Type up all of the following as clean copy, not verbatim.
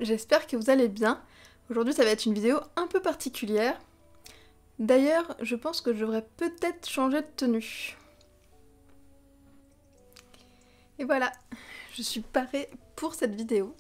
j'espère que vous allez bien. Aujourd'hui ça va être une vidéo un peu particulière. D'ailleurs, je pense que je devrais peut-être changer de tenue. Et voilà, je suis parée pour cette vidéo.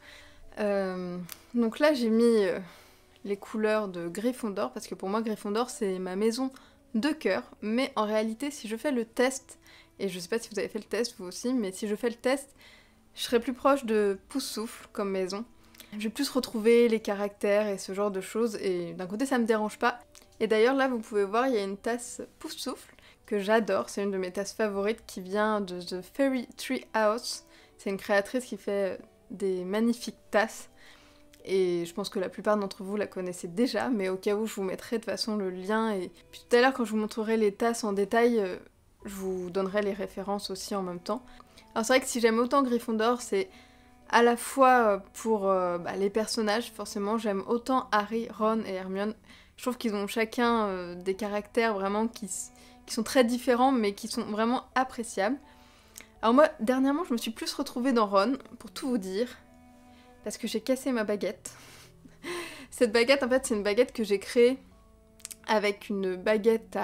Donc là j'ai mis les couleurs de Gryffondor, parce que pour moi Gryffondor c'est ma maison de cœur. Mais en réalité si je fais le test, et je sais pas si vous avez fait le test vous aussi, mais si je fais le test, je serai plus proche de Poufsouffle comme maison. Je vais plus retrouver les caractères et ce genre de choses, et d'un côté ça me dérange pas. Et d'ailleurs là vous pouvez voir, il y a une tasse Poufsouffle que j'adore, c'est une de mes tasses favorites qui vient de The Fairy Tree House. C'est une créatrice qui fait des magnifiques tasses, et je pense que la plupart d'entre vous la connaissez déjà, mais au cas où je vous mettrai de toute façon le lien, et puis tout à l'heure quand je vous montrerai les tasses en détail, je vous donnerai les références aussi en même temps. Alors c'est vrai que si j'aime autant Gryffondor, c'est à la fois pour les personnages, forcément j'aime autant Harry, Ron et Hermione. Je trouve qu'ils ont chacun des caractères vraiment qui sont très différents mais qui sont vraiment appréciables. Alors moi, dernièrement, je me suis plus retrouvée dans Ron, pour tout vous dire, parce que j'ai cassé ma baguette. Cette baguette, en fait, c'est une baguette que j'ai créée avec une baguette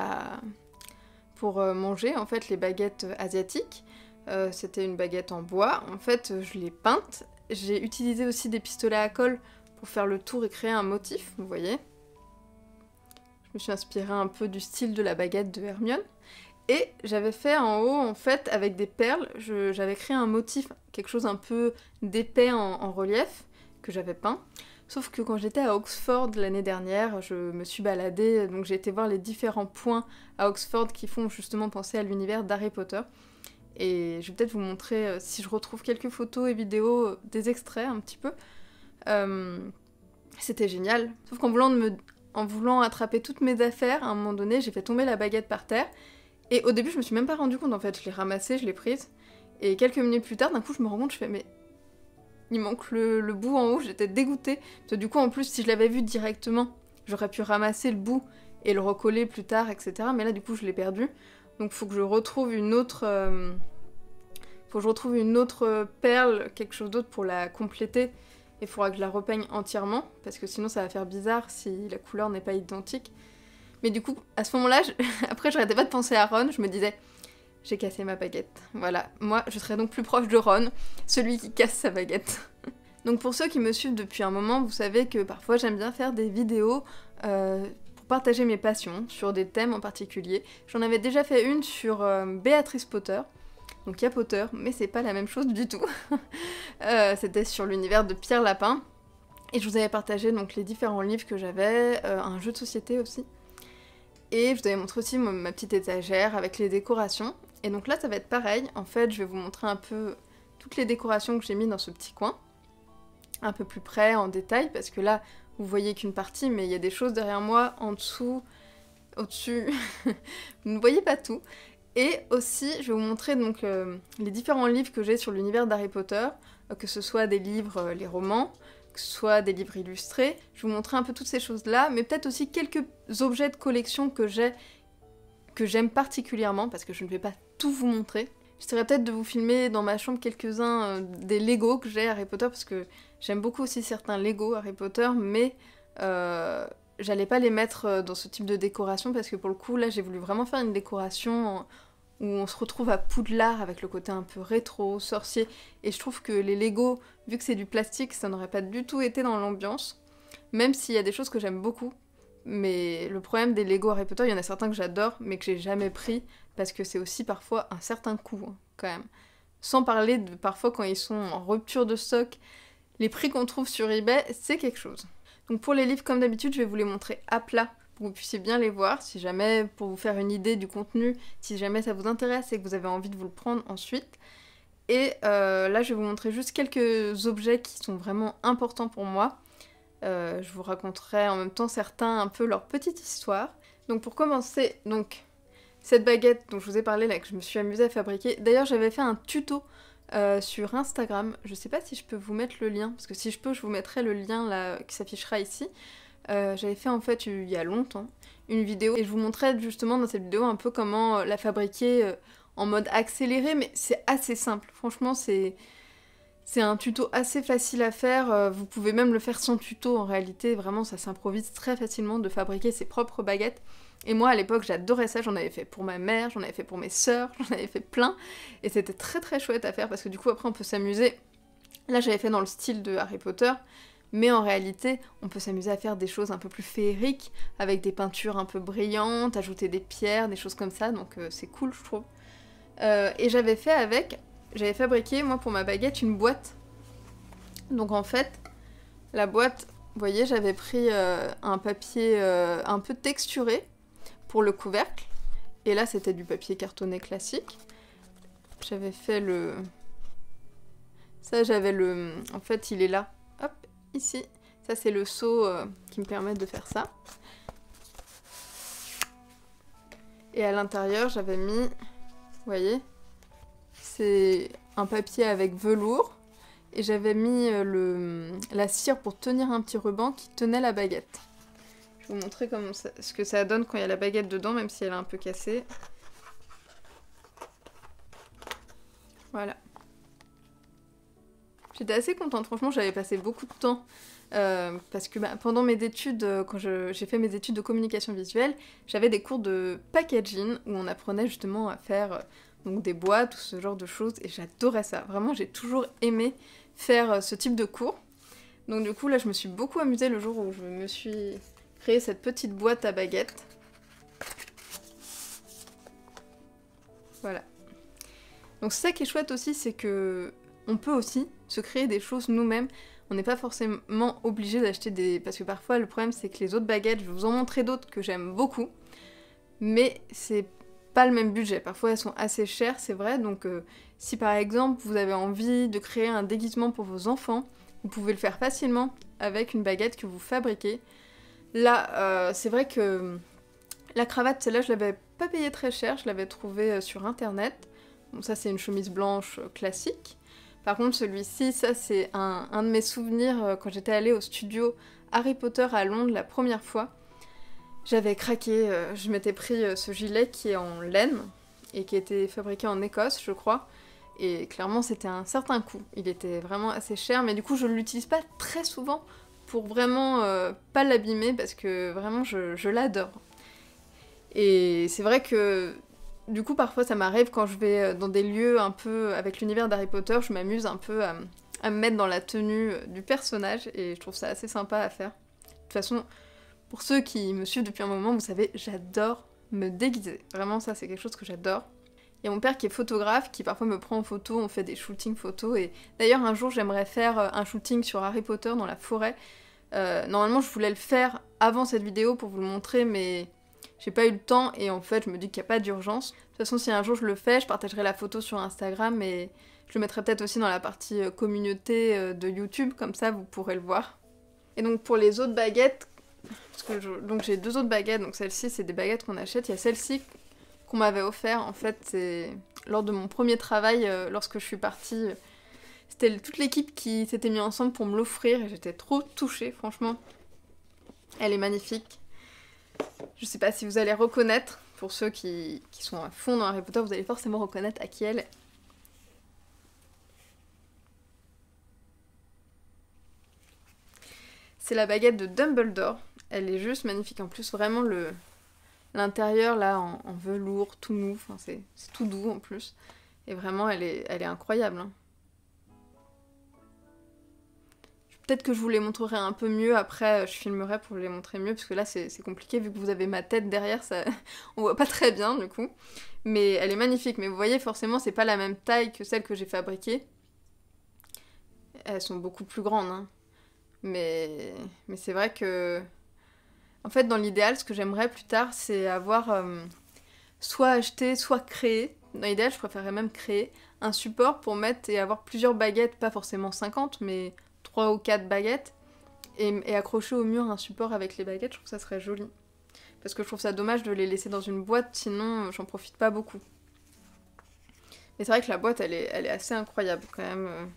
pour manger, en fait, les baguettes asiatiques. C'était une baguette en bois, en fait je l'ai peinte. J'ai utilisé aussi des pistolets à colle pour faire le tour et créer un motif, vous voyez. Je me suis inspirée un peu du style de la baguette de Hermione. Et j'avais fait en haut, en fait, avec des perles, j'avais créé un motif, quelque chose un peu d'épais en relief, que j'avais peint. Sauf que quand j'étais à Oxford l'année dernière, je me suis baladée, donc j'ai été voir les différents points à Oxford qui font justement penser à l'univers d'Harry Potter. Et je vais peut-être vous montrer, si je retrouve quelques photos et vidéos, des extraits un petit peu. C'était génial. Sauf qu'en voulant attraper toutes mes affaires, à un moment donné, j'ai fait tomber la baguette par terre. Et au début, je me suis même pas rendu compte, en fait. Je l'ai ramassée, je l'ai prise. Et quelques minutes plus tard, d'un coup, je me rends compte, je fais, mais il manque le bout en haut, j'étais dégoûtée. Parce que du coup, en plus, si je l'avais vu directement, j'aurais pu ramasser le bout et le recoller plus tard, etc. Mais là, du coup, je l'ai perdu. Donc faut que je retrouve une autre... perle, quelque chose d'autre pour la compléter. Et il faudra que je la repeigne entièrement, parce que sinon ça va faire bizarre si la couleur n'est pas identique. Mais du coup, à ce moment-là, après j'arrêtais pas de penser à Ron, je me disais, j'ai cassé ma baguette. Voilà, moi je serais donc plus proche de Ron, celui qui casse sa baguette. Donc pour ceux qui me suivent depuis un moment, vous savez que parfois j'aime bien faire des vidéos partager mes passions sur des thèmes en particulier. J'en avais déjà fait une sur Béatrice Potter, donc il y a Potter, mais c'est pas la même chose du tout. C'était sur l'univers de Pierre Lapin, et je vous avais partagé donc les différents livres que j'avais, un jeu de société aussi, et je vous avais montré aussi ma petite étagère avec les décorations. Et donc là ça va être pareil, en fait je vais vous montrer un peu toutes les décorations que j'ai mis dans ce petit coin, un peu plus près, en détail, parce que là vous voyez qu'une partie, mais il y a des choses derrière moi, en dessous, au-dessus, vous ne voyez pas tout. Et aussi, je vais vous montrer donc les différents livres que j'ai sur l'univers d'Harry Potter, que ce soit des livres, les romans, que ce soit des livres illustrés. Je vais vous montrer un peu toutes ces choses-là, mais peut-être aussi quelques objets de collection que j'ai, que j'aime particulièrement, parce que je ne vais pas tout vous montrer. J'essaierai peut-être de vous filmer dans ma chambre quelques-uns des Lego que j'ai Harry Potter, parce que j'aime beaucoup aussi certains Lego Harry Potter, mais j'allais pas les mettre dans ce type de décoration, parce que pour le coup, là, j'ai voulu vraiment faire une décoration où on se retrouve à Poudlard, avec le côté un peu rétro, sorcier, et je trouve que les Lego, vu que c'est du plastique, ça n'aurait pas du tout été dans l'ambiance, même s'il y a des choses que j'aime beaucoup. Mais le problème des Lego Harry Potter, il y en a certains que j'adore, mais que j'ai jamais pris, parce que c'est aussi parfois un certain coût, hein, quand même. Sans parler de parfois quand ils sont en rupture de stock, les prix qu'on trouve sur eBay, c'est quelque chose. Donc pour les livres, comme d'habitude, je vais vous les montrer à plat, pour que vous puissiez bien les voir, si jamais, pour vous faire une idée du contenu, si jamais ça vous intéresse et que vous avez envie de vous le prendre ensuite. Et là, je vais vous montrer juste quelques objets qui sont vraiment importants pour moi. Je vous raconterai en même temps certains un peu leur petite histoire. Donc pour commencer, donc cette baguette dont je vous ai parlé là, que je me suis amusée à fabriquer. D'ailleurs j'avais fait un tuto sur Instagram, je sais pas si je peux vous mettre le lien, parce que si je peux je vous mettrai le lien là qui s'affichera ici. J'avais fait en fait il y a longtemps une vidéo, et je vous montrais justement dans cette vidéo un peu comment la fabriquer en mode accéléré, mais c'est assez simple, franchement c'est C'est un tuto assez facile à faire, vous pouvez même le faire sans tuto en réalité, vraiment ça s'improvise très facilement de fabriquer ses propres baguettes. Et moi à l'époque j'adorais ça, j'en avais fait pour ma mère, j'en avais fait pour mes sœurs, j'en avais fait plein, et c'était très très chouette à faire parce que du coup après on peut s'amuser. Là j'avais fait dans le style de Harry Potter, mais en réalité on peut s'amuser à faire des choses un peu plus féeriques, avec des peintures un peu brillantes, ajouter des pierres, des choses comme ça, donc c'est cool je trouve. Et j'avais fabriqué moi pour ma baguette une boîte. Donc en fait, la boîte, vous voyez, j'avais pris un papier un peu texturé pour le couvercle. Et là, c'était du papier cartonné classique. J'avais fait le... Ça, j'avais le... En fait, il est là. Hop, ici. Ça, c'est le seau qui me permet de faire ça. Et à l'intérieur, j'avais mis... Vous voyez, c'est un papier avec velours. Et j'avais mis la cire pour tenir un petit ruban qui tenait la baguette. Je vais vous montrer ce que ça donne quand il y a la baguette dedans, même si elle est un peu cassée. Voilà. J'étais assez contente, franchement j'avais passé beaucoup de temps. Parce que pendant mes études, quand j'ai fait mes études de communication visuelle, j'avais des cours de packaging où on apprenait justement à faire donc des boîtes ou ce genre de choses. Et j'adorais ça, vraiment j'ai toujours aimé faire ce type de cours. Donc du coup là je me suis beaucoup amusée le jour où je me suis créé cette petite boîte à baguettes. Voilà. Donc c'est ça qui est chouette aussi, c'est que on peut aussi se créer des choses nous-mêmes. On n'est pas forcément obligé d'acheter des... Parce que parfois le problème c'est que les autres baguettes, je vais vous en montrer d'autres que j'aime beaucoup, mais c'est pas le même budget. Parfois elles sont assez chères, c'est vrai, donc si par exemple vous avez envie de créer un déguisement pour vos enfants, vous pouvez le faire facilement avec une baguette que vous fabriquez. Là, c'est vrai que la cravate, celle-là, je l'avais pas payée très cher, je l'avais trouvée sur internet. Bon, ça c'est une chemise blanche classique. Par contre, celui-ci, ça c'est un de mes souvenirs quand j'étais allée au studio Harry Potter à Londres la première fois. J'avais craqué, je m'étais pris ce gilet qui est en laine et qui était fabriqué en Écosse, je crois. Et clairement, c'était un certain coût. Il était vraiment assez cher, mais du coup, je ne l'utilise pas très souvent pour vraiment pas l'abîmer parce que vraiment, je l'adore. Et c'est vrai que du coup, parfois, ça m'arrive quand je vais dans des lieux un peu avec l'univers d'Harry Potter, je m'amuse un peu à me mettre dans la tenue du personnage et je trouve ça assez sympa à faire. De toute façon, pour ceux qui me suivent depuis un moment, vous savez, j'adore me déguiser. Vraiment, ça, c'est quelque chose que j'adore. Il y a mon père qui est photographe, qui parfois me prend en photo, on fait des shootings photos, et d'ailleurs un jour j'aimerais faire un shooting sur Harry Potter dans la forêt. Normalement je voulais le faire avant cette vidéo pour vous le montrer, mais j'ai pas eu le temps, et en fait je me dis qu'il n'y a pas d'urgence. De toute façon si un jour je le fais, je partagerai la photo sur Instagram, et je le mettrai peut-être aussi dans la partie communauté de YouTube, comme ça vous pourrez le voir. Et donc pour les autres baguettes, donc j'ai deux autres baguettes, donc celle-ci c'est des baguettes qu'on achète, il y a celle-ci qu'on m'avait offert, en fait, c'est lors de mon premier travail, lorsque je suis partie, c'était toute l'équipe qui s'était mis ensemble pour me l'offrir, et j'étais trop touchée, franchement. Elle est magnifique. Je sais pas si vous allez reconnaître, pour ceux qui sont à fond dans Harry Potter, vous allez forcément reconnaître à qui elle est. C'est la baguette de Dumbledore, elle est juste magnifique, en plus vraiment l'intérieur là en velours, tout mou, enfin, c'est tout doux en plus. Et vraiment elle est incroyable. Hein. Peut-être que je vous les montrerai un peu mieux, après je filmerai pour vous les montrer mieux, parce que là c'est compliqué vu que vous avez ma tête derrière, ça on voit pas très bien du coup. Mais elle est magnifique, mais vous voyez forcément c'est pas la même taille que celle que j'ai fabriquée. Elles sont beaucoup plus grandes, hein. Mais c'est vrai que... En fait, dans l'idéal, ce que j'aimerais plus tard, c'est avoir soit acheté, soit créé. Dans l'idéal, je préférerais même créer un support pour mettre et avoir plusieurs baguettes, pas forcément 50, mais 3 ou 4 baguettes, et accrocher au mur un support avec les baguettes, je trouve que ça serait joli. Parce que je trouve ça dommage de les laisser dans une boîte, sinon j'en profite pas beaucoup. Mais c'est vrai que la boîte, elle est assez incroyable quand même.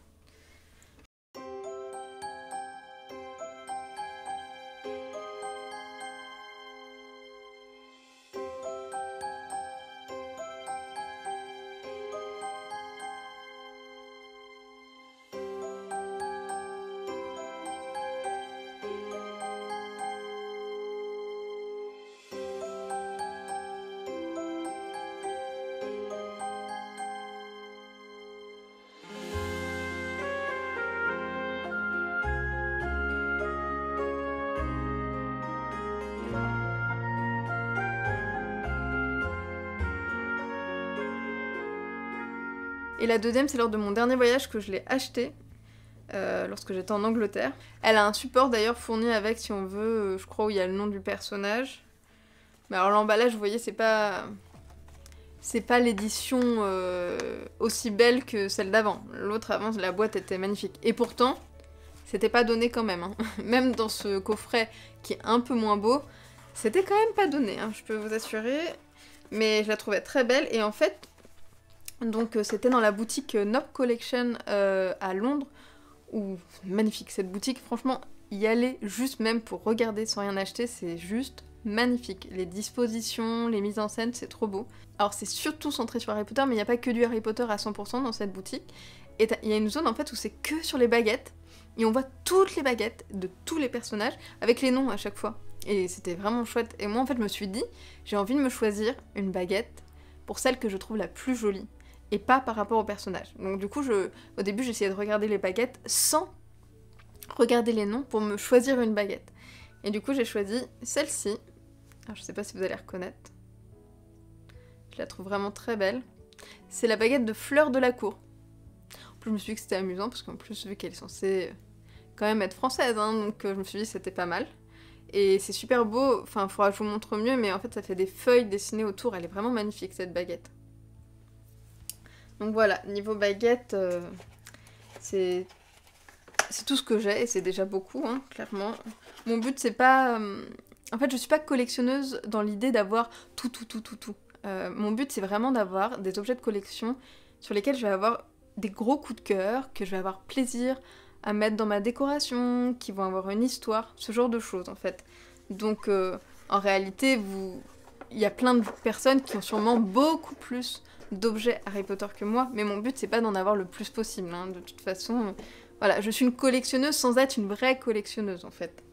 Et la deuxième, c'est lors de mon dernier voyage que je l'ai achetée, lorsque j'étais en Angleterre. Elle a un support d'ailleurs fourni avec, si on veut, je crois, où il y a le nom du personnage. Mais alors l'emballage, vous voyez, c'est pas l'édition aussi belle que celle d'avant. L'autre avant, la boîte était magnifique. Et pourtant, c'était pas donné quand même. Hein. Même dans ce coffret qui est un peu moins beau, c'était quand même pas donné, hein, je peux vous assurer. Mais je la trouvais très belle. Et en fait, donc c'était dans la boutique Nob Collection à Londres. Où, magnifique cette boutique, franchement, y aller juste même pour regarder sans rien acheter, c'est juste magnifique. Les dispositions, les mises en scène, c'est trop beau. Alors c'est surtout centré sur Harry Potter, mais il n'y a pas que du Harry Potter à 100% dans cette boutique. Et il y a une zone en fait où c'est que sur les baguettes, et on voit toutes les baguettes de tous les personnages, avec les noms à chaque fois. Et c'était vraiment chouette. Et moi en fait je me suis dit, j'ai envie de me choisir une baguette pour celle que je trouve la plus jolie, et pas par rapport au personnage. Donc du coup, au début j'essayais de regarder les baguettes sans regarder les noms pour me choisir une baguette. Et du coup j'ai choisi celle-ci. Alors je sais pas si vous allez reconnaître. Je la trouve vraiment très belle. C'est la baguette de Fleur de la Cour. En plus je me suis dit que c'était amusant parce qu'en plus vu qu'elle est censée quand même être française, hein, donc je me suis dit que c'était pas mal. Et c'est super beau, enfin il faudra que je vous montre mieux, mais en fait ça fait des feuilles dessinées autour, elle est vraiment magnifique cette baguette. Donc voilà, niveau baguette, c'est tout ce que j'ai et c'est déjà beaucoup, hein, clairement. Mon but c'est pas... En fait je suis pas collectionneuse dans l'idée d'avoir tout. Mon but c'est vraiment d'avoir des objets de collection sur lesquels je vais avoir des gros coups de cœur, que je vais avoir plaisir à mettre dans ma décoration, qui vont avoir une histoire, ce genre de choses en fait. Donc en réalité, il y a plein de personnes qui ont sûrement beaucoup plus d'objets Harry Potter que moi, mais mon but c'est pas d'en avoir le plus possible, hein. De toute façon, voilà, je suis une collectionneuse sans être une vraie collectionneuse en fait.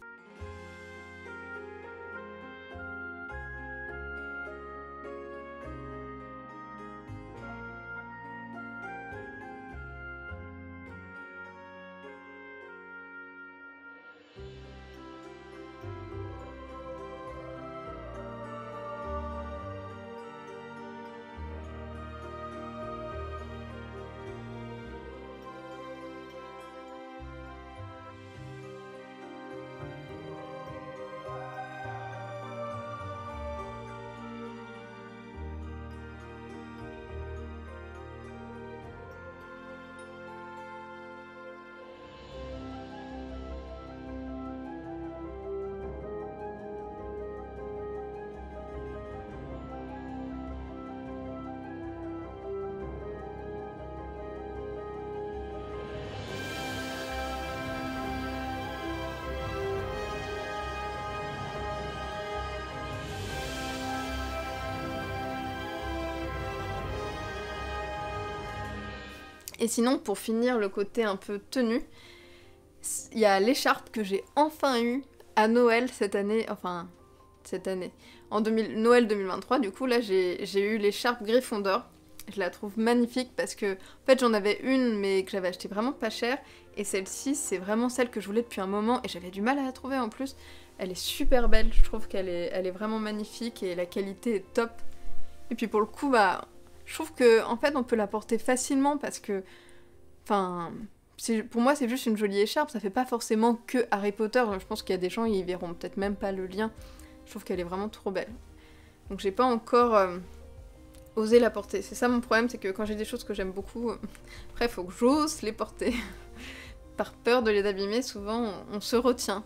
Et sinon, pour finir le côté un peu tenue, il y a l'écharpe que j'ai enfin eue à Noël cette année, en Noël 2023, du coup là j'ai eu l'écharpe Gryffondor. Je la trouve magnifique parce que en fait j'en avais une mais que j'avais acheté vraiment pas cher, et celle-ci c'est vraiment celle que je voulais depuis un moment et j'avais du mal à la trouver en plus. Elle est super belle, je trouve qu'elle est vraiment magnifique et la qualité est top. Et puis pour le coup, bah, je trouve que en fait on peut la porter facilement parce que, enfin, pour moi c'est juste une jolie écharpe, ça fait pas forcément que Harry Potter. Je pense qu'il y a des gens, ils verront peut-être même pas le lien. Je trouve qu'elle est vraiment trop belle. Donc j'ai pas encore osé la porter. C'est ça mon problème, c'est que quand j'ai des choses que j'aime beaucoup, après faut que j'ose les porter. Par peur de les abîmer, souvent on se retient.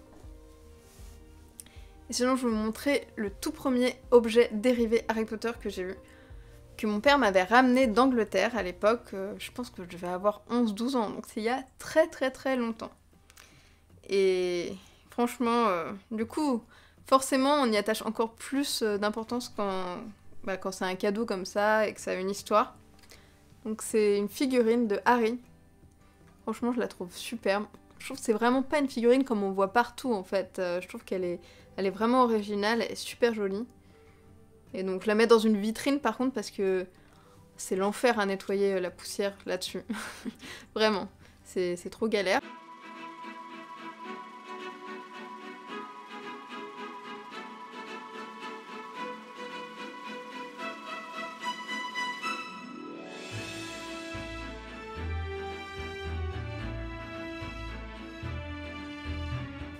Et sinon je vais vous montrer le tout premier objet dérivé Harry Potter que j'ai eu, que mon père m'avait ramené d'Angleterre à l'époque. Je pense que je devais avoir 11-12 ans, donc c'est il y a très longtemps. Et franchement, du coup, forcément on y attache encore plus d'importance quand c'est un cadeau comme ça et que ça a une histoire. Donc c'est une figurine de Harry. Franchement je la trouve superbe. Je trouve que c'est vraiment pas une figurine comme on voit partout en fait. Je trouve qu'elle est vraiment originale, elle est super jolie. Et donc je la mets dans une vitrine par contre parce que c'est l'enfer à nettoyer la poussière là-dessus. Vraiment, c'est trop galère.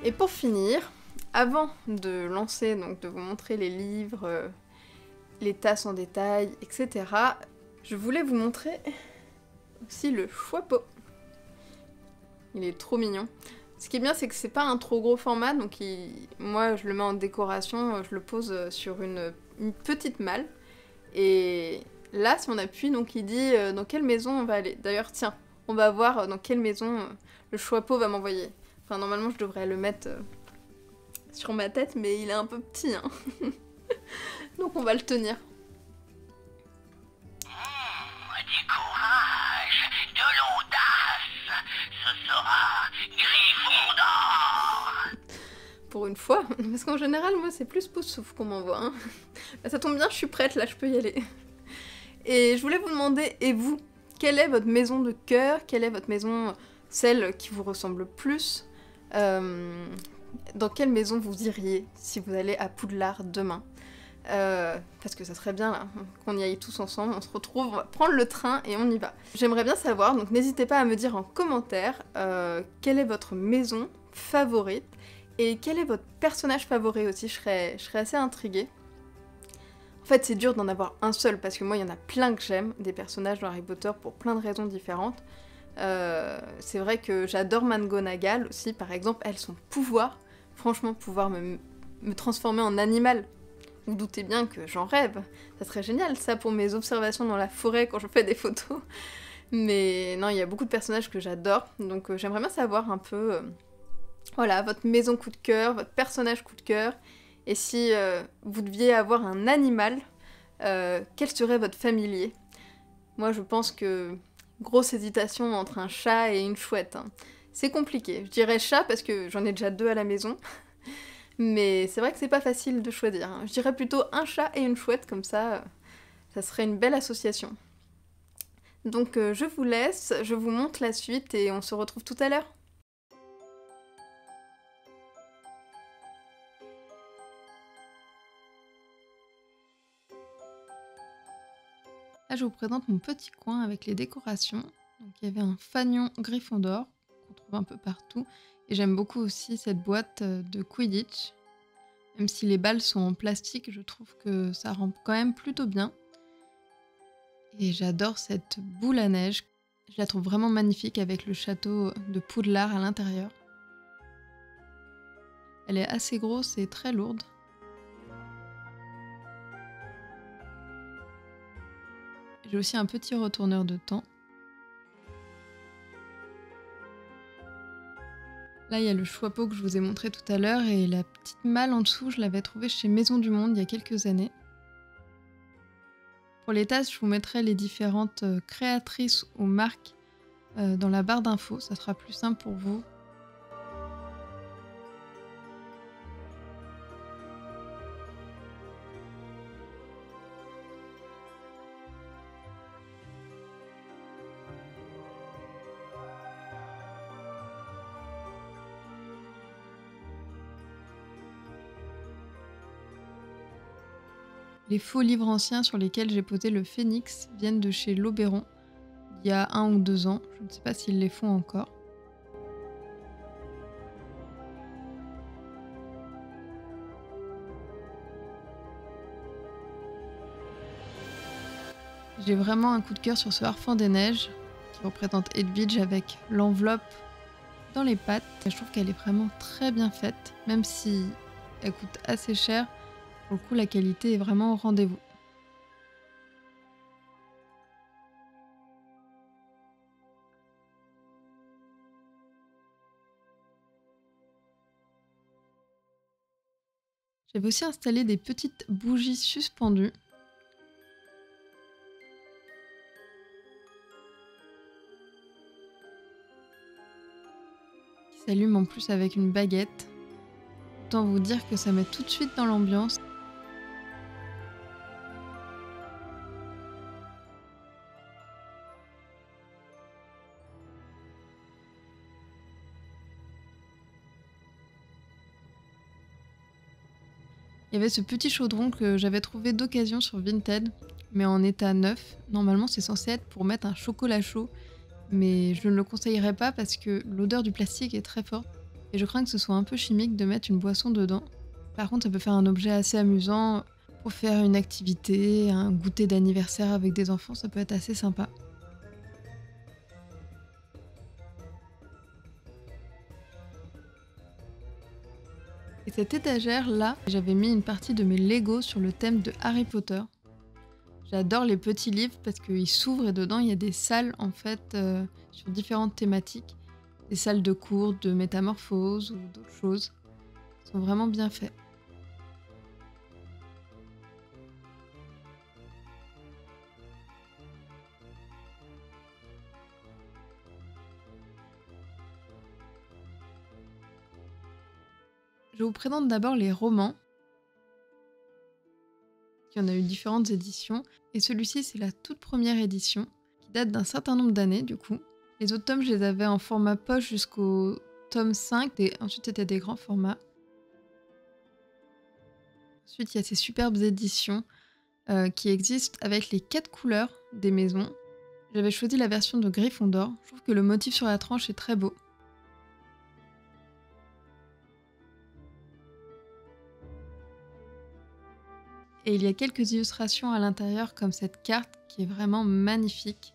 Et pour finir, avant de lancer, donc de vous montrer les livres, les tasses en détail, etc., je voulais vous montrer aussi le Choixpeau. Il est trop mignon. Ce qui est bien, c'est que c'est pas un trop gros format, donc moi je le mets en décoration, je le pose sur une petite malle. Et là, si on appuie, donc il dit dans quelle maison on va aller. D'ailleurs, tiens, on va voir dans quelle maison le Choixpeau va m'envoyer. Enfin, normalement, je devrais le mettre sur ma tête, mais il est un peu petit, hein. Donc on va le tenir. Du courage, de l'audace, ce sera Gryffondor. Pour une fois, parce qu'en général, moi, c'est plus Poufsouffle qu'on m'envoie. Hein. Bah, ça tombe bien, je suis prête, là, je peux y aller. Et je voulais vous demander, et vous, quelle est votre maison de cœur? Quelle est votre maison, celle qui vous ressemble le plus? Dans quelle maison vous iriez si vous allez à Poudlard demain? Parce que ça serait bien là, qu'on y aille tous ensemble, on se retrouve, on va prendre le train et on y va. J'aimerais bien savoir, donc n'hésitez pas à me dire en commentaire quelle est votre maison favorite et quel est votre personnage favori aussi, je serais assez intriguée. En fait, c'est dur d'en avoir un seul parce que moi, il y en a plein que j'aime, des personnages dans Harry Potter pour plein de raisons différentes. C'est vrai que j'adore McGonagall aussi, par exemple, elle, son pouvoir, franchement, pouvoir me transformer en animal. Vous doutez bien que j'en rêve. Ça serait génial, ça, pour mes observations dans la forêt quand je fais des photos. Mais non, il y a beaucoup de personnages que j'adore, donc j'aimerais bien savoir un peu, voilà, votre maison coup de cœur, votre personnage coup de cœur, et si vous deviez avoir un animal, quel serait votre familier? Moi, je pense que grosse hésitation entre un chat et une chouette. Hein. C'est compliqué. Je dirais chat parce que j'en ai déjà 2 à la maison. Mais c'est vrai que c'est pas facile de choisir. Hein. Je dirais plutôt un chat et une chouette, comme ça, ça serait une belle association. Donc je vous laisse, je vous montre la suite et on se retrouve tout à l'heure. Là, je vous présente mon petit coin avec les décorations. Donc il y avait un fanion Gryffondor qu'on trouve un peu partout. Et j'aime beaucoup aussi cette boîte de Quidditch. Même si les balles sont en plastique, je trouve que ça rend quand même plutôt bien. Et j'adore cette boule à neige. Je la trouve vraiment magnifique avec le château de Poudlard à l'intérieur. Elle est assez grosse et très lourde. J'ai aussi un petit retourneur de temps. Là, il y a le Choixpeau que je vous ai montré tout à l'heure et la petite malle en dessous, je l'avais trouvée chez Maison du Monde il y a quelques années. Pour les tasses, je vous mettrai les différentes créatrices ou marques dans la barre d'infos, ça sera plus simple pour vous. Les faux livres anciens sur lesquels j'ai posé le phénix viennent de chez L'Oberon, il y a 1 ou 2 ans, je ne sais pas s'ils les font encore. J'ai vraiment un coup de cœur sur ce Harfang des Neiges, qui représente Edwidge avec l'enveloppe dans les pattes. Je trouve qu'elle est vraiment très bien faite, même si elle coûte assez cher. Pour le coup, la qualité est vraiment au rendez-vous. J'avais aussi installé des petites bougies suspendues. Qui s'allument en plus avec une baguette. Autant vous dire que ça met tout de suite dans l'ambiance. Il y avait ce petit chaudron que j'avais trouvé d'occasion sur Vinted, mais en état neuf. Normalement, c'est censé être pour mettre un chocolat chaud, mais je ne le conseillerais pas parce que l'odeur du plastique est très forte. et je crains que ce soit un peu chimique de mettre une boisson dedans. Par contre, ça peut faire un objet assez amusant pour faire une activité, un goûter d'anniversaire avec des enfants, ça peut être assez sympa. Et cette étagère-là, j'avais mis une partie de mes Lego sur le thème de Harry Potter. J'adore les petits livres parce qu'ils s'ouvrent et dedans il y a des salles en fait sur différentes thématiques. Des salles de cours, de métamorphose ou d'autres choses. Ils sont vraiment bien faits. Je vous présente d'abord les romans. Il y en a eu différentes éditions. Et celui-ci, c'est la toute première édition, qui date d'un certain nombre d'années du coup. Les autres tomes, je les avais en format poche jusqu'au tome 5, et ensuite c'était des grands formats. Ensuite, il y a ces superbes éditions qui existent avec les 4 couleurs des maisons. J'avais choisi la version de Gryffondor. Je trouve que le motif sur la tranche est très beau. Et il y a quelques illustrations à l'intérieur comme cette carte qui est vraiment magnifique.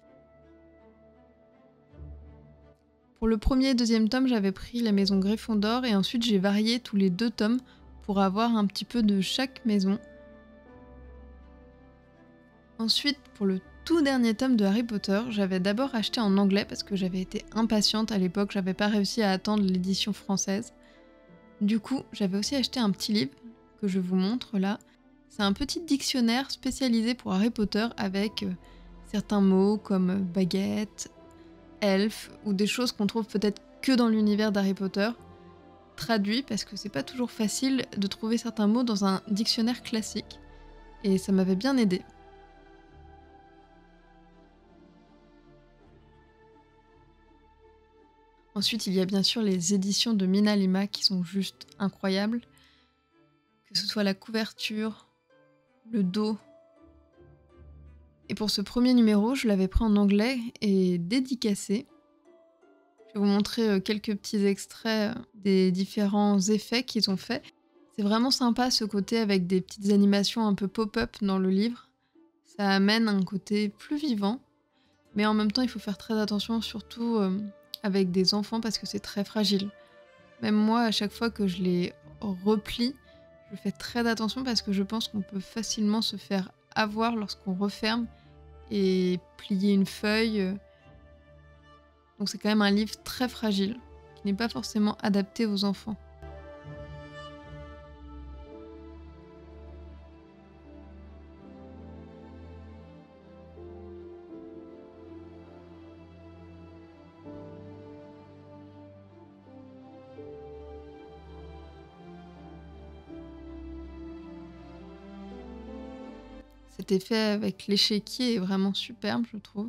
Pour le premier et deuxième tome, j'avais pris la maison Gryffondor et ensuite j'ai varié tous les 2 tomes pour avoir un petit peu de chaque maison. Ensuite, pour le tout dernier tome de Harry Potter, j'avais d'abord acheté en anglais parce que j'avais été impatiente à l'époque, j'avais pas réussi à attendre l'édition française. Du coup, j'avais aussi acheté un petit livre que je vous montre là. C'est un petit dictionnaire spécialisé pour Harry Potter avec certains mots comme baguette, elfe ou des choses qu'on trouve peut-être que dans l'univers d'Harry Potter, traduit parce que c'est pas toujours facile de trouver certains mots dans un dictionnaire classique et ça m'avait bien aidé. Ensuite, il y a bien sûr les éditions de Mina Lima qui sont juste incroyables, que ce soit la couverture, le dos. Et pour ce premier numéro, je l'avais pris en anglais et dédicacé. Je vais vous montrer quelques petits extraits des différents effets qu'ils ont faits. C'est vraiment sympa ce côté avec des petites animations un peu pop-up dans le livre. Ça amène un côté plus vivant, mais en même temps il faut faire très attention, surtout avec des enfants parce que c'est très fragile. Même moi, à chaque fois que je les replie, je fais très attention parce que je pense qu'on peut facilement se faire avoir lorsqu'on referme et plier une feuille. Donc c'est quand même un livre très fragile, qui n'est pas forcément adapté aux enfants. Cet effet avec l'échiquier est vraiment superbe, je trouve.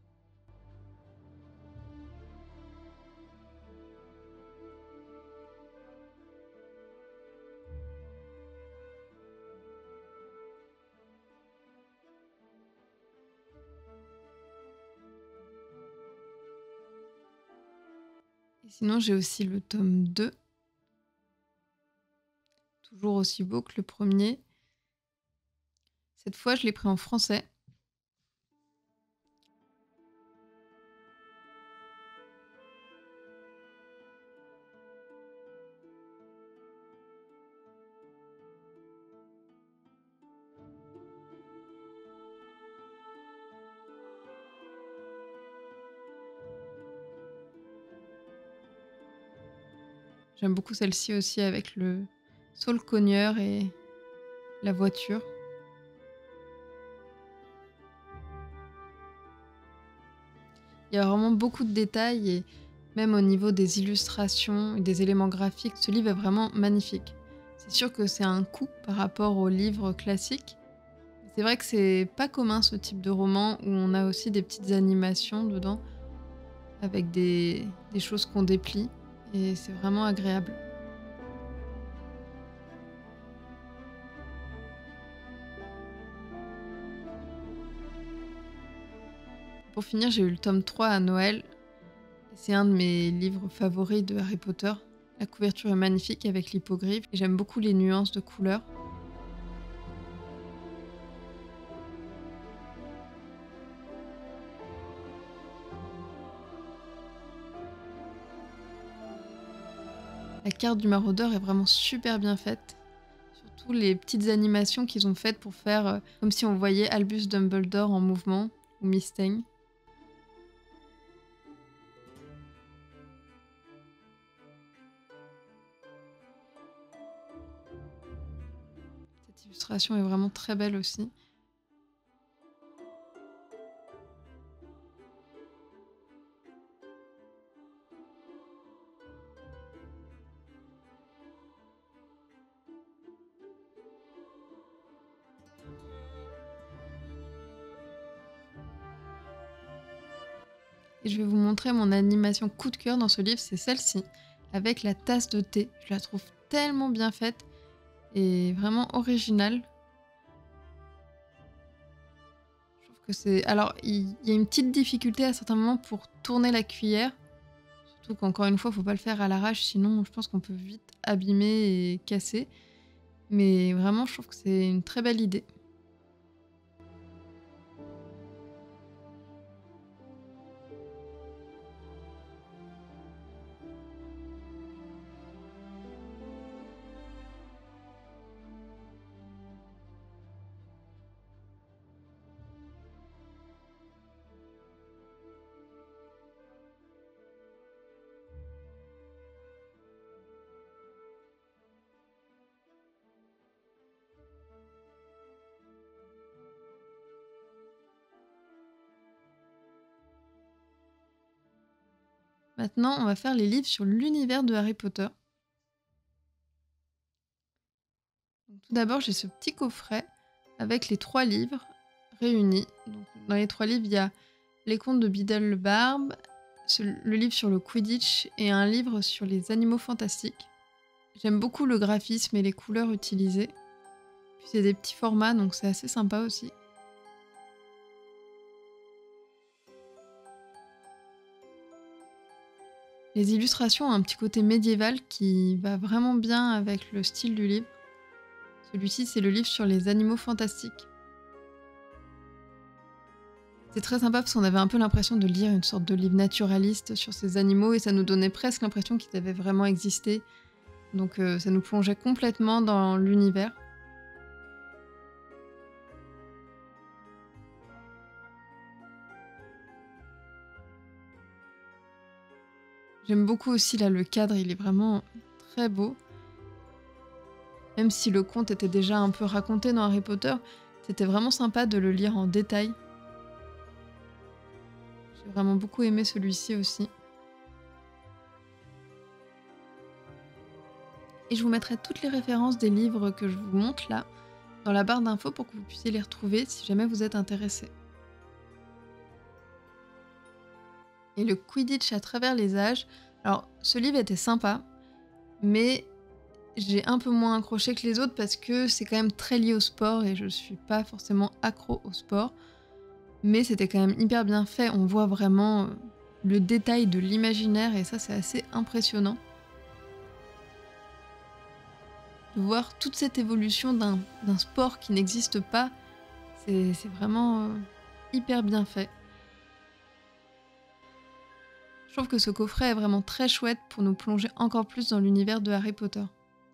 Et sinon, j'ai aussi le tome 2. Toujours aussi beau que le premier. Cette fois, je l'ai pris en français. J'aime beaucoup celle-ci aussi avec le saule-cogneur et la voiture. Il y a vraiment beaucoup de détails et même au niveau des illustrations et des éléments graphiques, ce livre est vraiment magnifique. C'est sûr que c'est un coût par rapport aux livres classiques. C'est vrai que c'est pas commun ce type de roman où on a aussi des petites animations dedans avec des choses qu'on déplie et c'est vraiment agréable. Pour finir, j'ai eu le tome 3 à Noël. C'est un de mes livres favoris de Harry Potter. La couverture est magnifique avec l'hippogriffe et j'aime beaucoup les nuances de couleurs. La carte du maraudeur est vraiment super bien faite. Surtout les petites animations qu'ils ont faites pour faire comme si on voyait Albus Dumbledore en mouvement ou Mystaigne. Cette illustration est vraiment très belle aussi. Et je vais vous montrer mon animation coup de cœur dans ce livre, c'est celle-ci, avec la tasse de thé. Je la trouve tellement bien faite et vraiment originale. Je trouve que c'est... Alors, il y a une petite difficulté à certains moments pour tourner la cuillère. Surtout qu'encore une fois, il ne faut pas le faire à l'arrache, sinon je pense qu'on peut vite abîmer et casser. Mais vraiment, je trouve que c'est une très belle idée. Maintenant, on va faire les livres sur l'univers de Harry Potter. Donc, tout d'abord, j'ai ce petit coffret avec les 3 livres réunis. Donc, dans les 3 livres, il y a Les Contes de Biddlebarb, le livre sur le Quidditch et un livre sur les animaux fantastiques. J'aime beaucoup le graphisme et les couleurs utilisées. Puis c'est des petits formats, donc c'est assez sympa aussi. Les illustrations ont un petit côté médiéval qui va vraiment bien avec le style du livre. Celui-ci, c'est le livre sur les animaux fantastiques. C'est très sympa parce qu'on avait un peu l'impression de lire une sorte de livre naturaliste sur ces animaux et ça nous donnait presque l'impression qu'ils avaient vraiment existé. Donc ça nous plongeait complètement dans l'univers. J'aime beaucoup aussi là le cadre, il est vraiment très beau. Même si le conte était déjà un peu raconté dans Harry Potter, c'était vraiment sympa de le lire en détail. J'ai vraiment beaucoup aimé celui-ci aussi. Et je vous mettrai toutes les références des livres que je vous montre là dans la barre d'infos pour que vous puissiez les retrouver si jamais vous êtes intéressé. Et le Quidditch à travers les âges. Alors, ce livre était sympa, mais j'ai un peu moins accroché que les autres parce que c'est quand même très lié au sport et je suis pas forcément accro au sport. Mais c'était quand même hyper bien fait, on voit vraiment le détail de l'imaginaire et ça c'est assez impressionnant. De voir toute cette évolution d'un sport qui n'existe pas, c'est vraiment hyper bien fait. Je trouve que ce coffret est vraiment très chouette pour nous plonger encore plus dans l'univers de Harry Potter.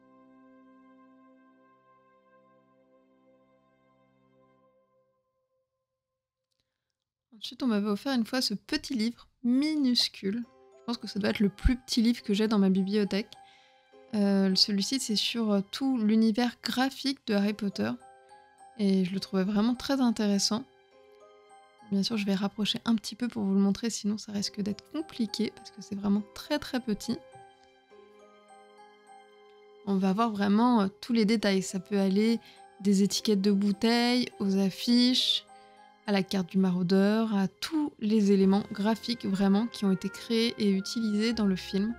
Ensuite, on m'avait offert une fois ce petit livre minuscule. Je pense que ça doit être le plus petit livre que j'ai dans ma bibliothèque. Celui-ci, c'est sur tout l'univers graphique de Harry Potter. Et je le trouvais vraiment très intéressant. Bien sûr, je vais rapprocher un petit peu pour vous le montrer, sinon ça risque d'être compliqué, parce que c'est vraiment très très petit. On va voir vraiment tous les détails. Ça peut aller des étiquettes de bouteilles, aux affiches, à la carte du maraudeur, à tous les éléments graphiques vraiment qui ont été créés et utilisés dans le film.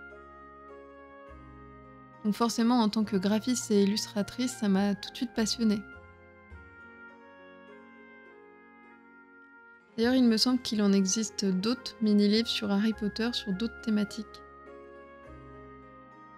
Donc forcément, en tant que graphiste et illustratrice, ça m'a tout de suite passionnée. D'ailleurs, il me semble qu'il en existe d'autres mini-livres sur Harry Potter, sur d'autres thématiques.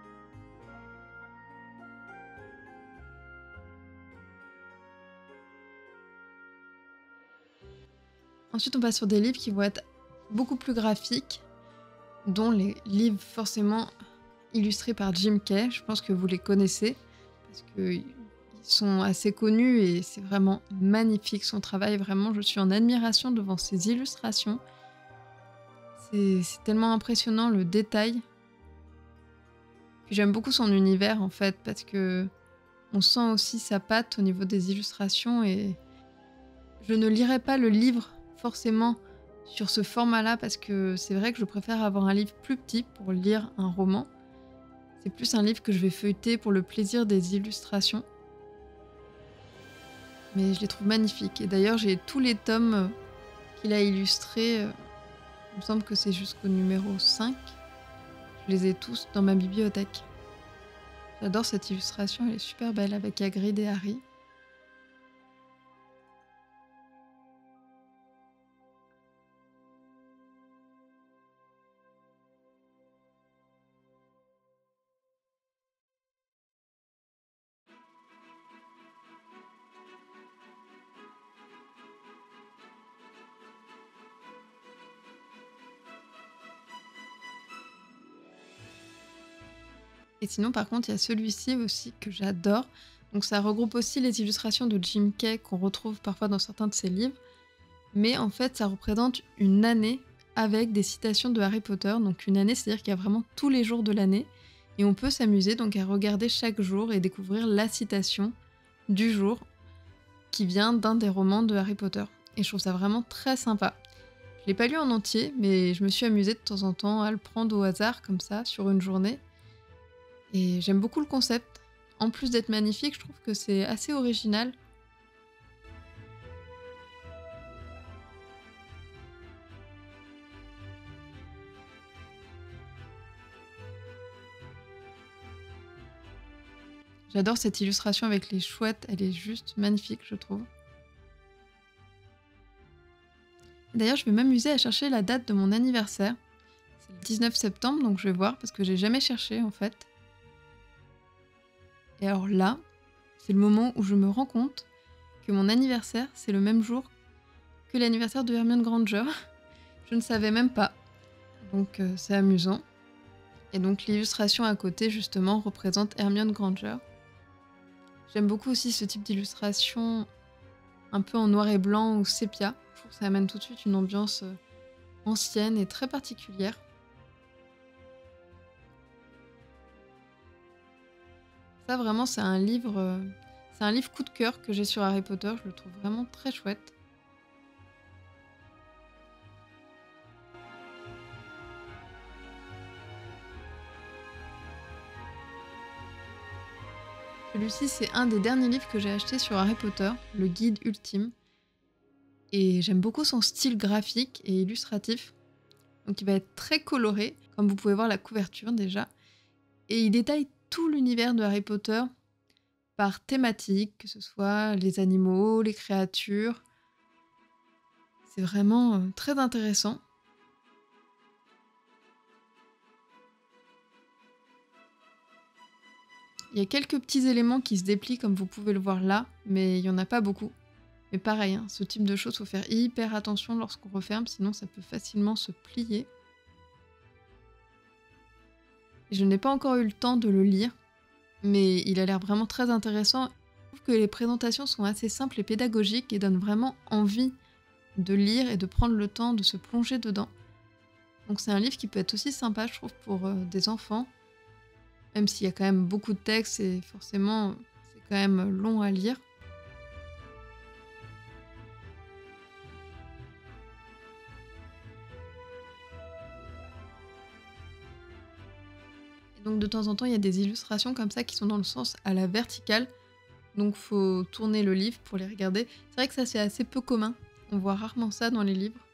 Ensuite, on passe sur des livres qui vont être beaucoup plus graphiques, dont les livres forcément illustrés par Jim Kay. Je pense que vous les connaissez, parce qu'ils sont assez connus et c'est vraiment magnifique son travail. Vraiment, je suis en admiration devant ses illustrations. C'est tellement impressionnant le détail. Puis j'aime beaucoup son univers en fait, parce que on sent aussi sa patte au niveau des illustrations et je ne lirai pas le livre forcément sur ce format-là parce que c'est vrai que je préfère avoir un livre plus petit pour lire un roman. C'est plus un livre que je vais feuilleter pour le plaisir des illustrations. Mais je les trouve magnifiques. Et d'ailleurs, j'ai tous les tomes qu'il a illustrés. Il me semble que c'est jusqu'au numéro 5. Je les ai tous dans ma bibliothèque. J'adore cette illustration, elle est super belle avec Hagrid et Harry. Et sinon, par contre, il y a celui-ci aussi que j'adore. Donc ça regroupe aussi les illustrations de Jim Kay qu'on retrouve parfois dans certains de ses livres. Mais en fait, ça représente une année avec des citations de Harry Potter. Donc une année, c'est-à-dire qu'il y a vraiment tous les jours de l'année. Et on peut s'amuser donc à regarder chaque jour et découvrir la citation du jour qui vient d'un des romans de Harry Potter. Et je trouve ça vraiment très sympa. Je l'ai pas lu en entier, mais je me suis amusée de temps en temps à le prendre au hasard comme ça sur une journée. Et j'aime beaucoup le concept. En plus d'être magnifique, je trouve que c'est assez original. J'adore cette illustration avec les chouettes, elle est juste magnifique, je trouve. D'ailleurs, je vais m'amuser à chercher la date de mon anniversaire. C'est le 19 septembre, donc je vais voir parce que j'ai jamais cherché en fait. Et alors là, c'est le moment où je me rends compte que mon anniversaire, c'est le même jour que l'anniversaire de Hermione Granger. Je ne savais même pas. Donc c'est amusant. Et donc l'illustration à côté, justement, représente Hermione Granger. J'aime beaucoup aussi ce type d'illustration un peu en noir et blanc ou sépia. Je trouve que ça amène tout de suite une ambiance ancienne et très particulière. Ça vraiment c'est un livre coup de cœur que j'ai sur Harry Potter, je le trouve vraiment très chouette. Celui-ci c'est un des derniers livres que j'ai acheté sur Harry Potter, le guide ultime. Et j'aime beaucoup son style graphique et illustratif. Donc il va être très coloré, comme vous pouvez voir la couverture déjà. Et il détaille tout l'univers de Harry Potter par thématique, que ce soit les animaux, les créatures. C'est vraiment très intéressant. Il y a quelques petits éléments qui se déplient comme vous pouvez le voir là, mais il n'y en a pas beaucoup. Mais pareil, hein, ce type de choses, il faut faire hyper attention lorsqu'on referme, sinon ça peut facilement se plier. Et je n'ai pas encore eu le temps de le lire, mais il a l'air vraiment très intéressant. Je trouve que les présentations sont assez simples et pédagogiques et donnent vraiment envie de lire et de prendre le temps de se plonger dedans. Donc c'est un livre qui peut être aussi sympa, je trouve, pour des enfants, même s'il y a quand même beaucoup de textes et forcément c'est quand même long à lire. Et donc de temps en temps, il y a des illustrations comme ça qui sont dans le sens à la verticale, donc faut tourner le livre pour les regarder. C'est vrai que ça c'est assez peu commun, on voit rarement ça dans les livres.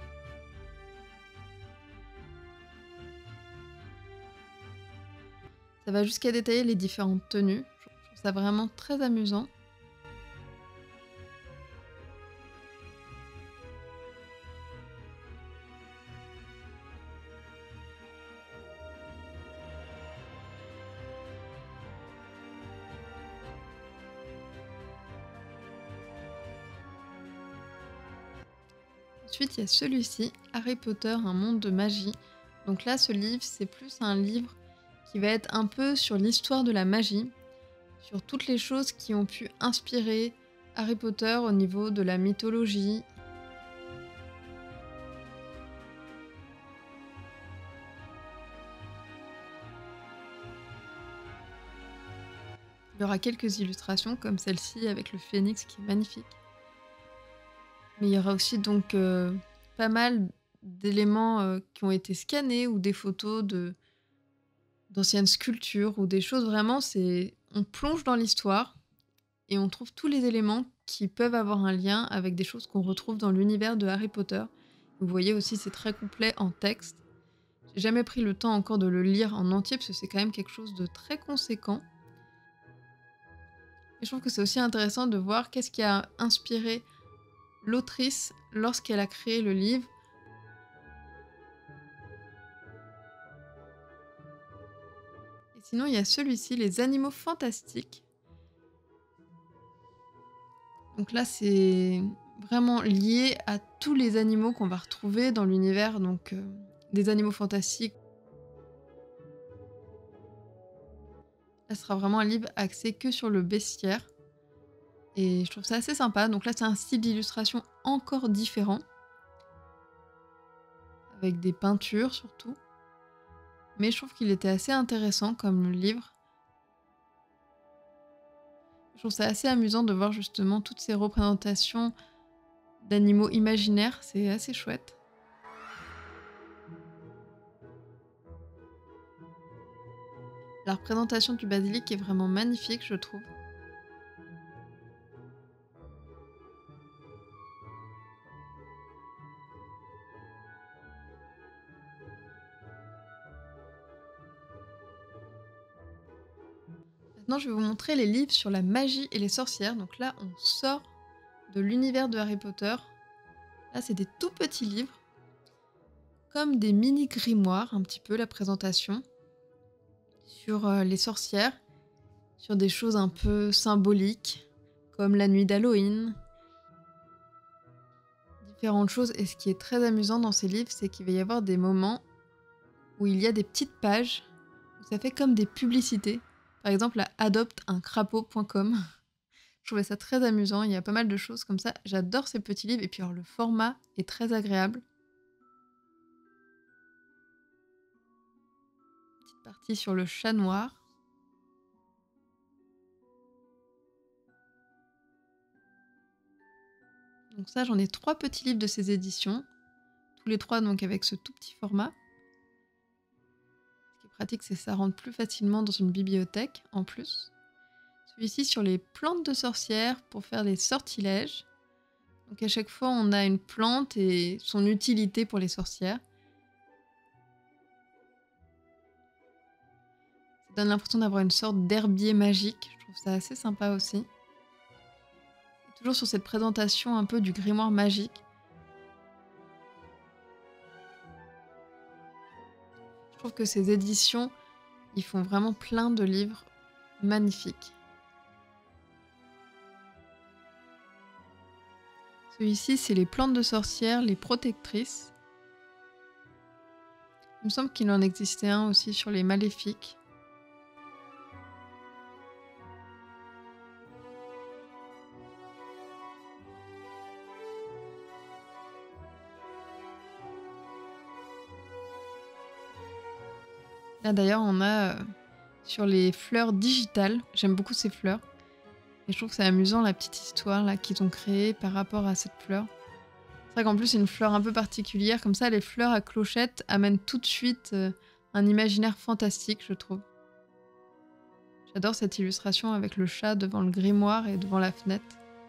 Ça va jusqu'à détailler les différentes tenues. Je trouve ça vraiment très amusant. Ensuite, il y a celui-ci, Harry Potter, un monde de magie. Donc là, ce livre, c'est plus un livre qui va être un peu sur l'histoire de la magie, sur toutes les choses qui ont pu inspirer Harry Potter au niveau de la mythologie. Il y aura quelques illustrations comme celle-ci avec le phénix qui est magnifique. Mais il y aura aussi donc pas mal d'éléments qui ont été scannés ou des photos d'anciennes sculptures ou des choses vraiment, on plonge dans l'histoire et on trouve tous les éléments qui peuvent avoir un lien avec des choses qu'on retrouve dans l'univers de Harry Potter. Vous voyez aussi, c'est très complet en texte. J'ai jamais pris le temps encore de le lire en entier parce que c'est quand même quelque chose de très conséquent. Et je trouve que c'est aussi intéressant de voir qu'est-ce qui a inspiré l'autrice lorsqu'elle a créé le livre. Et sinon, il y a celui-ci, Les Animaux Fantastiques. Donc là, c'est vraiment lié à tous les animaux qu'on va retrouver dans l'univers des animaux fantastiques. Là, ce sera vraiment un livre axé que sur le bestiaire. Et je trouve ça assez sympa. Donc là, c'est un style d'illustration encore différent. Avec des peintures surtout. Mais je trouve qu'il était assez intéressant comme livre. Je trouve ça assez amusant de voir justement toutes ces représentations d'animaux imaginaires. C'est assez chouette. La représentation du basilic est vraiment magnifique, je trouve. Maintenant, je vais vous montrer les livres sur la magie et les sorcières. Donc là, on sort de l'univers de Harry Potter. Là, c'est des tout petits livres, comme des mini grimoires, un petit peu la présentation, sur les sorcières, sur des choses un peu symboliques, comme la nuit d'Halloween. Différentes choses. Et ce qui est très amusant dans ces livres, c'est qu'il va y avoir des moments où il y a des petites pages, où ça fait comme des publicités. Par exemple, à adopteuncrapaud.com. Je trouvais ça très amusant, il y a pas mal de choses comme ça. J'adore ces petits livres, et puis alors, le format est très agréable. Petite partie sur le chat noir. Donc ça, j'en ai 3 petits livres de ces éditions. Tous les 3 donc avec ce tout petit format. Ce qui est pratique, c'est que ça rentre plus facilement dans une bibliothèque en plus. Celui-ci sur les plantes de sorcières pour faire des sortilèges. Donc à chaque fois, on a une plante et son utilité pour les sorcières. Ça donne l'impression d'avoir une sorte d'herbier magique. Je trouve ça assez sympa aussi. Et toujours sur cette présentation un peu du grimoire magique. Je trouve que ces éditions, ils font vraiment plein de livres magnifiques. Celui-ci, c'est les plantes de sorcières, les protectrices. Il me semble qu'il en existait un aussi sur les maléfiques. Là d'ailleurs, on a sur les fleurs digitales. J'aime beaucoup ces fleurs. Et je trouve que c'est amusant la petite histoire là qu'ils ont créée par rapport à cette fleur. C'est vrai qu'en plus c'est une fleur un peu particulière, comme ça les fleurs à clochettes amènent tout de suite un imaginaire fantastique, je trouve. J'adore cette illustration avec le chat devant le grimoire et devant la fenêtre.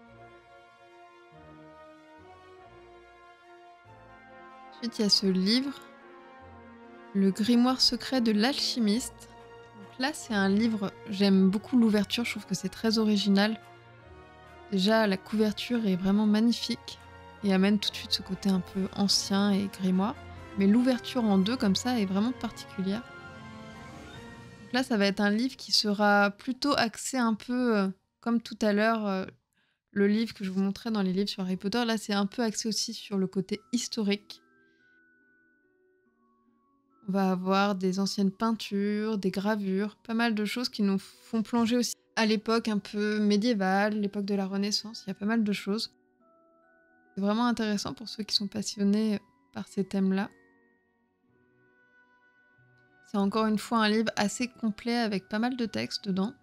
Ensuite il y a ce livre, Le grimoire secret de l'alchimiste. Là, c'est un livre, j'aime beaucoup l'ouverture, je trouve que c'est très original. Déjà, la couverture est vraiment magnifique et amène tout de suite ce côté un peu ancien et grimoire. Mais l'ouverture en deux, comme ça, est vraiment particulière. Donc là, ça va être un livre qui sera plutôt axé un peu, comme tout à l'heure, le livre que je vous montrais dans les livres sur Harry Potter, là c'est un peu axé aussi sur le côté historique. On va avoir des anciennes peintures, des gravures, pas mal de choses qui nous font plonger aussi à l'époque un peu médiévale, l'époque de la Renaissance, il y a pas mal de choses. C'est vraiment intéressant pour ceux qui sont passionnés par ces thèmes-là. C'est encore une fois un livre assez complet avec pas mal de textes dedans.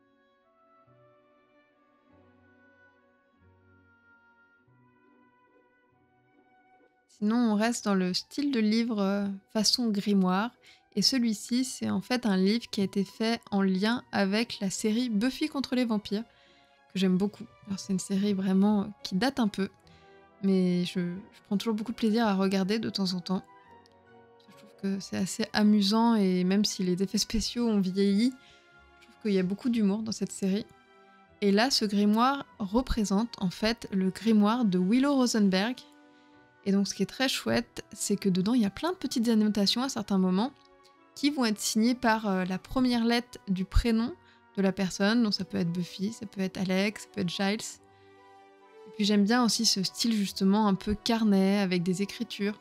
Sinon, on reste dans le style de livre façon grimoire. Et celui-ci, c'est en fait un livre qui a été fait en lien avec la série Buffy contre les vampires, que j'aime beaucoup. Alors c'est une série vraiment qui date un peu, mais je prends toujours beaucoup de plaisir à regarder de temps en temps. Je trouve que c'est assez amusant et même si les effets spéciaux ont vieilli, je trouve qu'il y a beaucoup d'humour dans cette série. Et là, ce grimoire représente en fait le grimoire de Willow Rosenberg. Et donc ce qui est très chouette, c'est que dedans il y a plein de petites annotations à certains moments qui vont être signées par la première lettre du prénom de la personne. Donc ça peut être Buffy, ça peut être Alex, ça peut être Giles. Et puis j'aime bien aussi ce style justement un peu carnet avec des écritures.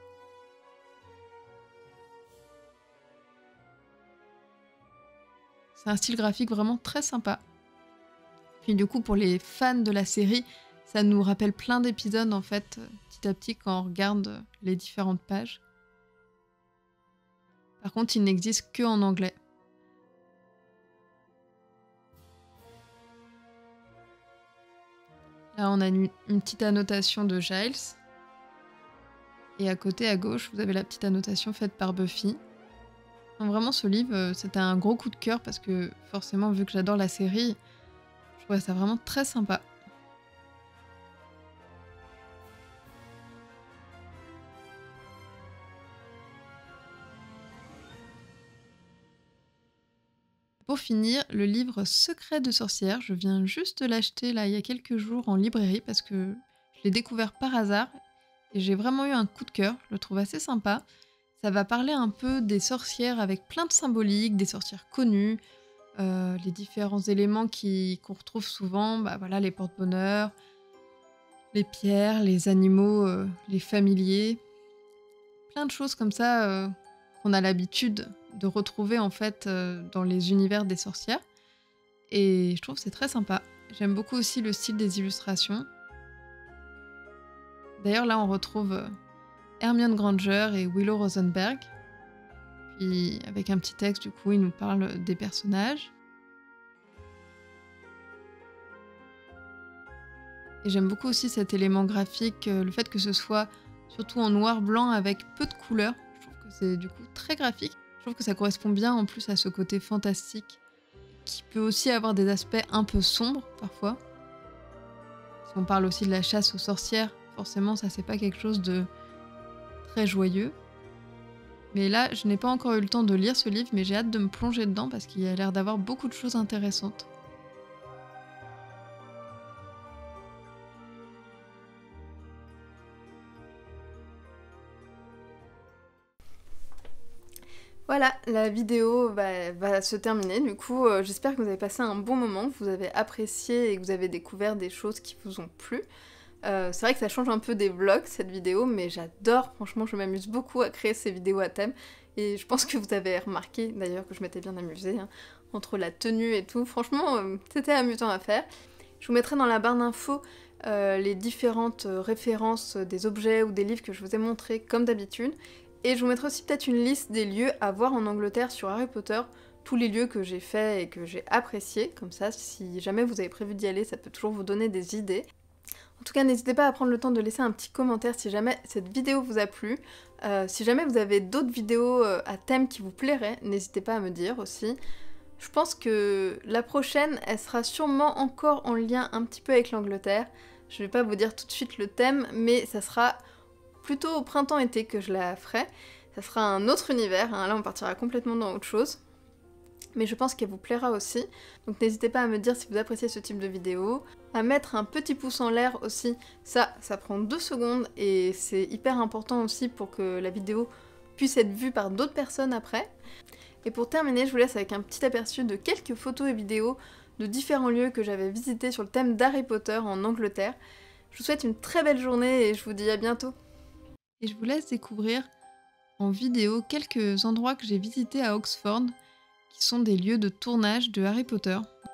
C'est un style graphique vraiment très sympa. Puis du coup pour les fans de la série, ça nous rappelle plein d'épisodes en fait, petit à petit quand on regarde les différentes pages. Par contre, il n'existe que en anglais. Là, on a une petite annotation de Giles. Et à côté, à gauche, vous avez la petite annotation faite par Buffy. Donc vraiment, ce livre, c'était un gros coup de cœur parce que forcément, vu que j'adore la série, je trouvais ça vraiment très sympa. Pour finir, le livre Secret de sorcière, je viens juste de l'acheter là il y a quelques jours en librairie parce que je l'ai découvert par hasard et j'ai vraiment eu un coup de cœur, je le trouve assez sympa. Ça va parler un peu des sorcières avec plein de symboliques, des sorcières connues, les différents éléments qu'on retrouve souvent, bah voilà, les porte-bonheur, les pierres, les animaux, les familiers, plein de choses comme ça qu'on a l'habitude de retrouver en fait dans les univers des sorcières. Et je trouve que c'est très sympa. J'aime beaucoup aussi le style des illustrations. D'ailleurs là on retrouve Hermione Granger et Willow Rosenberg. Puis avec un petit texte du coup il nous parle des personnages. Et j'aime beaucoup aussi cet élément graphique, le fait que ce soit surtout en noir-blanc avec peu de couleurs. Je trouve que c'est du coup très graphique. Je trouve que ça correspond bien en plus à ce côté fantastique qui peut aussi avoir des aspects un peu sombres parfois. Si on parle aussi de la chasse aux sorcières, forcément ça c'est pas quelque chose de très joyeux. Mais là je n'ai pas encore eu le temps de lire ce livre mais j'ai hâte de me plonger dedans parce qu'il a l'air d'avoir beaucoup de choses intéressantes. Voilà, la vidéo va se terminer. Du coup, j'espère que vous avez passé un bon moment, que vous avez apprécié et que vous avez découvert des choses qui vous ont plu. C'est vrai que ça change un peu des vlogs, cette vidéo, mais j'adore, franchement, je m'amuse beaucoup à créer ces vidéos à thème. Et je pense que vous avez remarqué, d'ailleurs, que je m'étais bien amusée, hein, entre la tenue et tout. Franchement, c'était amusant à faire. Je vous mettrai dans la barre d'infos les différentes références des objets ou des livres que je vous ai montrés, comme d'habitude. Et je vous mettrai aussi peut-être une liste des lieux à voir en Angleterre sur Harry Potter, tous les lieux que j'ai faits et que j'ai appréciés, comme ça si jamais vous avez prévu d'y aller, ça peut toujours vous donner des idées. En tout cas, n'hésitez pas à prendre le temps de laisser un petit commentaire si jamais cette vidéo vous a plu. Si jamais vous avez d'autres vidéos à thème qui vous plairaient, n'hésitez pas à me dire aussi. Je pense que la prochaine, elle sera sûrement encore en lien un petit peu avec l'Angleterre. Je vais pas vous dire tout de suite le thème, mais ça sera plutôt au printemps-été que je la ferai. Ça sera un autre univers, hein. Là on partira complètement dans autre chose. Mais je pense qu'elle vous plaira aussi. Donc n'hésitez pas à me dire si vous appréciez ce type de vidéo. À mettre un petit pouce en l'air aussi. Ça prend 2 secondes et c'est hyper important aussi pour que la vidéo puisse être vue par d'autres personnes après. Et pour terminer, je vous laisse avec un petit aperçu de quelques photos et vidéos de différents lieux que j'avais visités sur le thème d'Harry Potter en Angleterre. Je vous souhaite une très belle journée et je vous dis à bientôt. Et je vous laisse découvrir en vidéo quelques endroits que j'ai visités à Oxford, qui sont des lieux de tournage de Harry Potter.